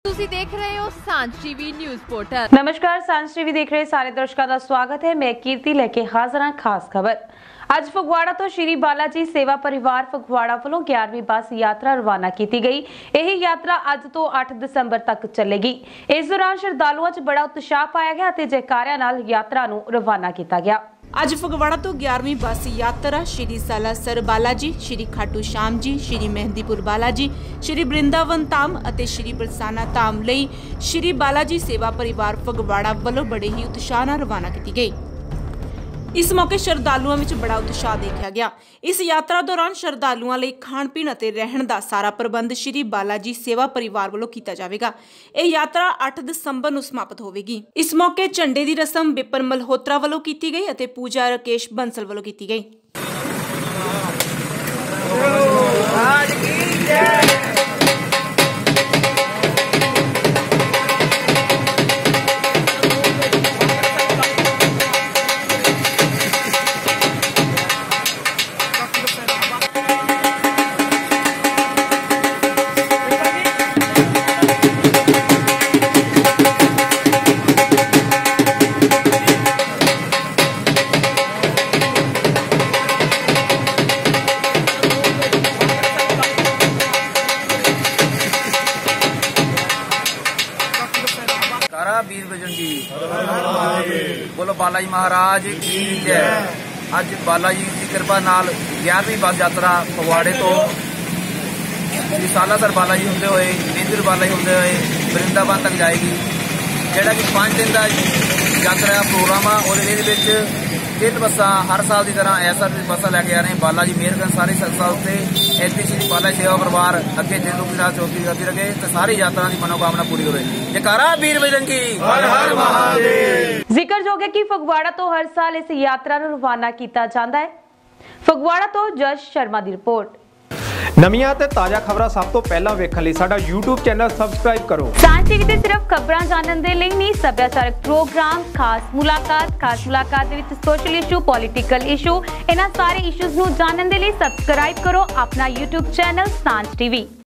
ਤੁਸੀਂ ਦੇਖ ਰਹੇ ਹੋ सांझ टीवी न्यूज़ पोर्टल। नमस्कार, सांझ टीवी देख रहे सारे दर्शकों का स्वागत है। मैं कीर्ति लेके हाजिर हाँ खास खबर। ਅੱਜ ਫਗਵਾੜਾ ਤੋਂ ਸ਼੍ਰੀ ਬਾਲਾ ਜੀ ਸੇਵਾ ਪਰਿਵਾਰ ਫਗਵਾੜਾ ਵੱਲੋਂ 11ਵੀਂ ਬੱਸ ਯਾਤਰਾ ਰਵਾਨਾ ਕੀਤੀ ਗਈ। ਇਹ ਯਾਤਰਾ ਅੱਜ ਤੋਂ 8 ਦਸੰਬਰ ਤੱਕ ਚੱਲੇਗੀ। ਇਸ ਦੌਰਾਨ ਸ਼ਰਧਾਲੂਆਂ 'ਚ ਬੜਾ ਉਤਸ਼ਾਹ ਪਾਇਆ ਗਿਆ ਅਤੇ ਜੈਕਾਰਿਆਂ ਨਾਲ ਯਾਤਰਾ ਨੂੰ ਰਵਾਨਾ ਕੀਤਾ ਗਿਆ। ਅੱਜ ਫਗਵਾੜਾ ਤੋਂ 11ਵੀਂ ਬੱਸ ਯਾਤਰਾ ਸ਼੍ਰੀ ਸਾਲਾਸਰ ਬਾਲਾ ਜੀ, ਸ਼੍ਰੀ ਖਾਟੂ ਸ਼ਾਮ ਜੀ, ਸ਼੍ਰੀ ਮਹਿੰਦੀਪੁਰ ਬਾਲਾ ਜੀ, ਸ਼੍ਰੀ ਬ੍ਰਿੰਦਾਵਨ ਧਾਮ ਅਤੇ ਸ਼੍ਰੀ ਪ੍ਰਸਾਨਾ ਧਾਮ ਲਈ ਸ਼੍ਰੀ ਬਾਲਾ ਜੀ ਸੇਵਾ ਪਰਿਵਾਰ ਫਗਵਾੜਾ ਵੱਲੋਂ ਬੜੇ ਹੀ ਉਤਸ਼ਾਹ ਨਾਲ ਰਵਾਨਾ ਕੀਤੀ ਗਈ। ਇਸ ਮੌਕੇ ਸ਼ਰਧਾਲੂਆਂ ਵਿੱਚ ਬੜਾ ਉਤਸ਼ਾਹ ਦੇਖਿਆ ਗਿਆ। ਇਸ ਯਾਤਰਾ ਦੌਰਾਨ ਸ਼ਰਧਾਲੂਆਂ ਲਈ ਖਾਣ ਪੀਣ ਅਤੇ ਰਹਿਣ ਦਾ ਸਾਰਾ ਪ੍ਰਬੰਧ ਸ਼੍ਰੀ ਬਾਲਾ ਜੀ ਸੇਵਾ ਪਰਿਵਾਰ ਵੱਲੋਂ ਕੀਤਾ ਜਾਵੇਗਾ। ਇਹ ਯਾਤਰਾ 8 ਦਸੰਬਰ ਨੂੰ ਸਮਾਪਤ ਹੋਵੇਗੀ। ਇਸ ਮੌਕੇ ਝੰਡੇ ਦੀ ਰਸਮ ਵਿਪਨ ਮਲਹੋਤਰਾ ਵੱਲੋਂ ਕੀਤੀ ਗਈ ਅਤੇ ਪੂਜਾ ਰਕੇਸ਼ ਬੰਸਲ ਵੱਲੋਂ ਕੀਤੀ ਗਈ। वीर बजरंगी बोलो बालाजी महाराज की जय। अज बालाजी की कृपा नाल 11वीं बस यात्रा फगवाड़े तो श्री सालासर बालाजी होंदे हुए मेंदर बालाजी होंदे हुए वृंदावन तक जाएगी। जिहड़ा कि 5 दिन का यात्रा प्रोग्राम आ और 3 बसा हर साल की तरह ऐसा बसा लैके आ रहे हैं। बाला जी मेहर करन सारी संस्था उत्ते ऐसी श्री बाला सेवा परिवार अगे दिन की रात चौकी करती रहे तो सारी यात्रा की मनोकामना पूरी हो रही। जयकारा वीर बजरंगी हर हर महादेव। ਜ਼ਿਕਰਯੋਗ ਹੈ ਕਿ ਫਗਵਾੜਾ ਤੋਂ ਹਰ ਸਾਲ ਇਸ ਯਾਤਰਾ ਨੂੰ ਰਵਾਨਾ ਕੀਤਾ ਜਾਂਦਾ ਹੈ। ਫਗਵਾੜਾ ਤੋਂ ਜਸ ਸ਼ਰਮਾ ਦੀ ਰਿਪੋਰਟ। ਨਵੀਆਂ ਤੇ ਤਾਜ਼ਾ ਖਬਰਾਂ ਸਭ ਤੋਂ ਪਹਿਲਾਂ ਵੇਖਣ ਲਈ ਸਾਡਾ YouTube ਚੈਨਲ ਸਬਸਕ੍ਰਾਈਬ ਕਰੋ। सांझ टीवी ਤੇ ਸਿਰਫ ਖਬਰਾਂ ਜਾਣਨ ਦੇ ਲਈ ਨਹੀਂ, ਸੱਭਿਆਚਾਰਕ ਪ੍ਰੋਗਰਾਮ, ਖਾਸ ਮੁਲਾਕਾਤ ਦੇ ਵਿੱਚ ਸੋਸ਼ਲ ਇਸ਼ੂ, ਪੋਲੀਟੀਕਲ ਇਸ਼ੂ, ਇਹਨਾਂ ਸਾਰੇ ਇਸ਼ੂਜ਼ ਨੂੰ ਜਾਣਨ ਦੇ ਲਈ ਸਬਸਕ੍ਰਾਈਬ ਕਰੋ ਆਪਣਾ YouTube ਚੈਨਲ सांझ टीवी।